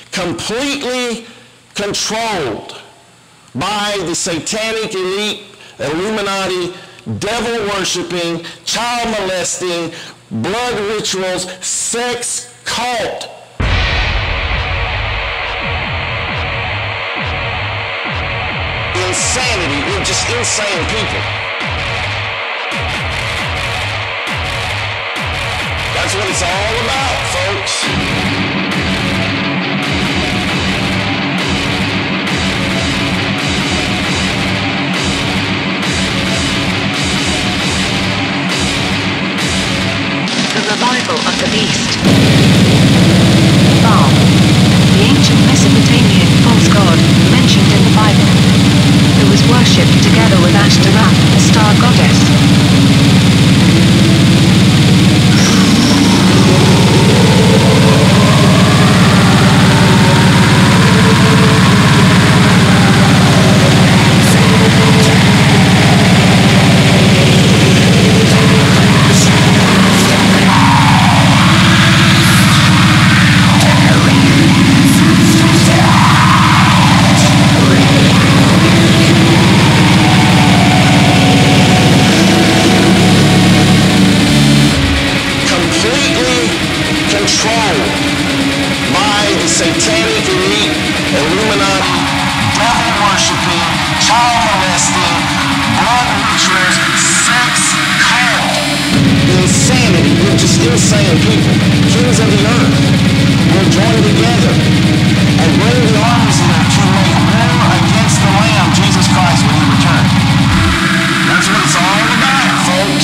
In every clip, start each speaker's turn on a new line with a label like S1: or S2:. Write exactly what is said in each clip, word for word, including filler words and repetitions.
S1: completely controlled by the satanic elite, Illuminati, devil-worshiping, child-molesting, blood rituals, sex cult. Insanity. You're just insane people. That's what it's all about, folks.
S2: The revival of the beast. Baal, the ancient Mesopotamian false god mentioned in the Bible, who was worshipped together with Ashtaroth, a star goddess.
S1: Insane people, kings of the earth, will join together and bring the armies here to make war against the Lamb, Jesus Christ, when he returns. That's what it's all about, folks.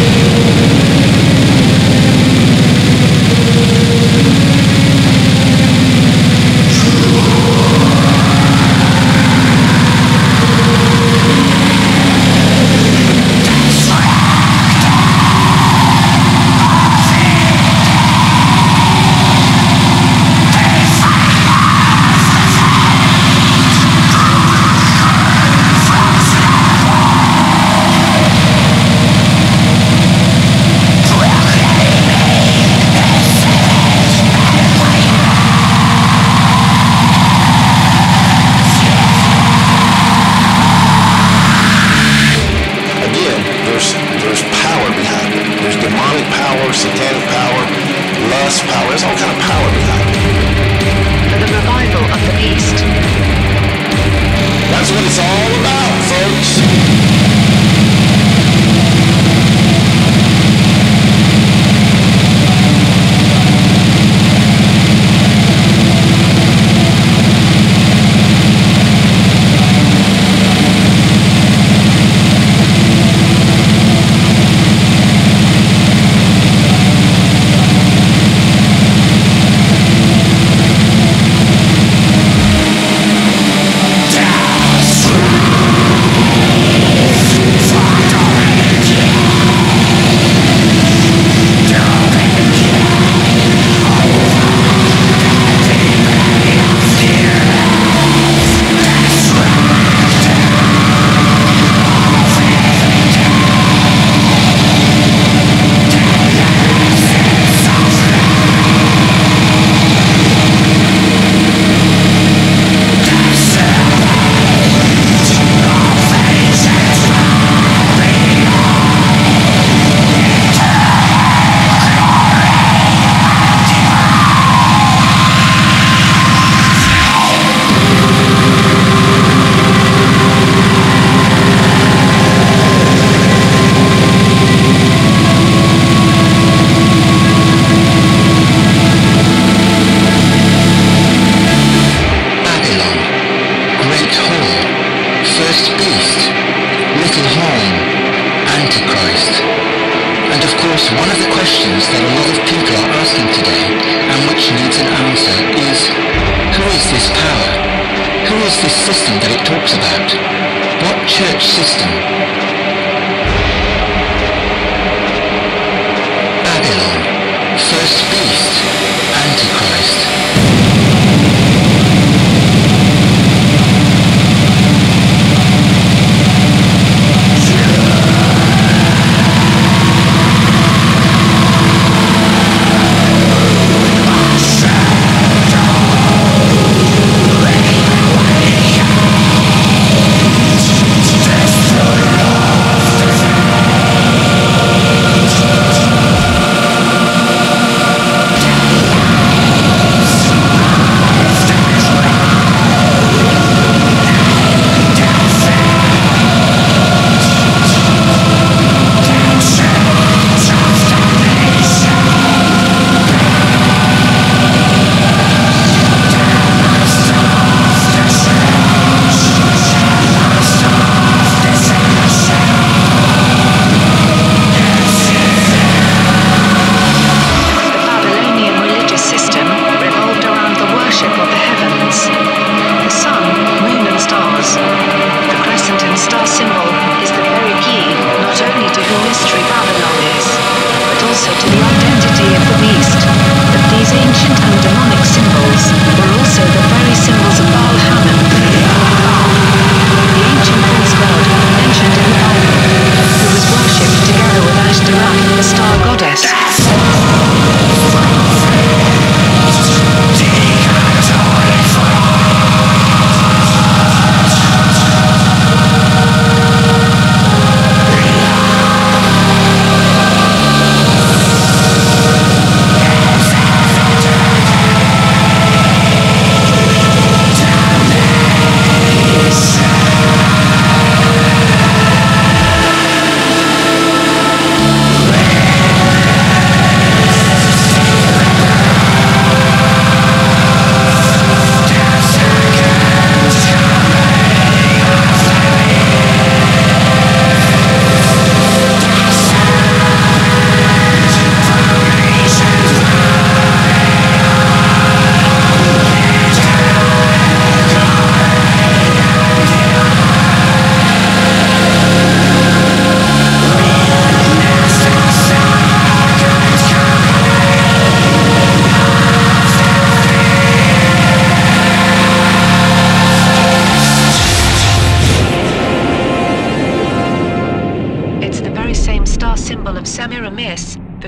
S1: Satanic power, lust power, there's all kind of power behind it.
S2: For the revival of the beast.
S1: That's what it's all about, folks.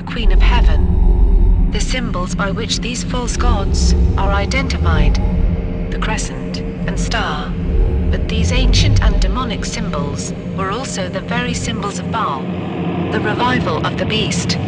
S2: Queen of Heaven. The symbols by which these false gods are identified, the crescent and star. But these ancient and demonic symbols were also the very symbols of Baal, the revival of the beast.